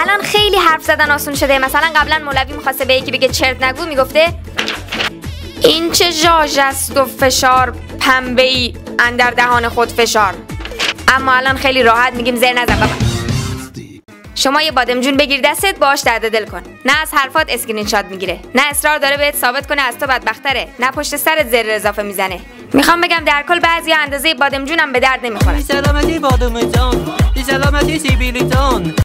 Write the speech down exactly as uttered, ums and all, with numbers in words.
الان خیلی حرف زدن آسون شده. مثلا قبلا مولوی میخواسته به یکی بگه چرت نگو، میگفته این چه ژاژ است و فشار پنبه‌ای اندر دهان خود فشار. اما الان خیلی راحت میگیم زر نزن بابا. شما یه بادمجون بگیر دستت، باهاش درد دل کن. نه از حرفات اسکرین شات میگیره، نه اصرار داره بهت ثابت کنه از تو بدبختره، نه پشت سرت زر اضافه میزنه. میخوام بگم در کل بعضی اندازه بادمجونم به درد نمیخورن.